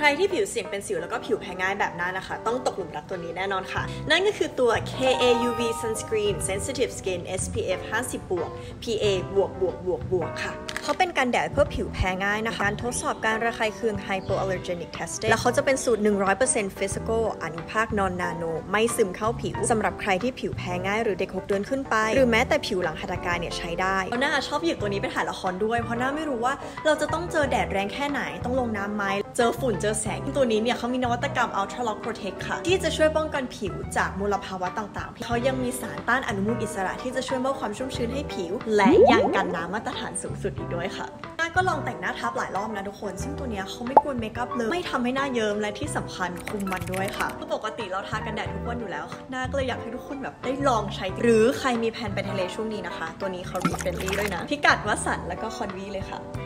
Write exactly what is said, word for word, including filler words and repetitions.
ใครที่ผิวเสี่ยงเป็นสิวแล้วก็ผิวแพ้ง่ายแบบนั้นนะคะต้องตกหลุมรักตัวนี้แน่นอนค่ะนั่นก็คือตัว เค เอ ยู วี Sunscreen Sensitive Skin เอส พี เอฟ ห้าสิบ บวก พี เอ บวกบวกบวกบวกค่ะเขาเป็นกันแดดเพื่อผิวแพ้ง่ายนะคะการทดสอบการระคายเคือง Hypoallergenic Testing แล้วเขาจะเป็นสูตร หนึ่งร้อยเปอร์เซ็นต์ Physical อนุภาค Non Nano ไม่ซึมเข้าผิวสำหรับใครที่ผิวแพ้ง่ายหรือเด็กหกเดือนขึ้นไปหรือแม้แต่ผิวหลังหัตถการเนี่ยใช้ได้เพราะน่าชอบหยิบตัวนี้ไปถ่ายละครด้วยเพราะน่าไม่รู้ว่าเราจะต้องเจอแดดแรงแค่ไหนต้องลงน้ำไหมเจอฝุ่นเจอแสงตัวนี้เนี่ยเขามีนวัตกรรม Ultra Lock Protect ค่ะที่จะช่วยป้องกันผิวจากมลภาวะต่างๆเขายังมีสารต้านอนุมูลอิสระที่จะช่วยมอบความชุ่มชื้นให้ผิวและยังกันน้ำมาตรฐานสูงสุดอีกด้วยค่ะหน้าก็ลองแต่งหน้าทับหลายรอบนะทุกคนซึ่งตัวนี้เขาไม่กวนเมคอัพเลยไม่ทำให้หน้าเยิ้มและที่สำคัญคุมมันด้วยค่ะคือปกติเราทากันแดดทุกวันอยู่แล้วหน้าก็เลยอยากให้ทุกคนแบบได้ลองใช้หรือใครมีแผนไปทะเลช่วงนี้นะคะตัวนี้เขารีเฟรนลี่ด้วยนะพิกัดวัดสันแล้วก็คอนวีเลยค่ะ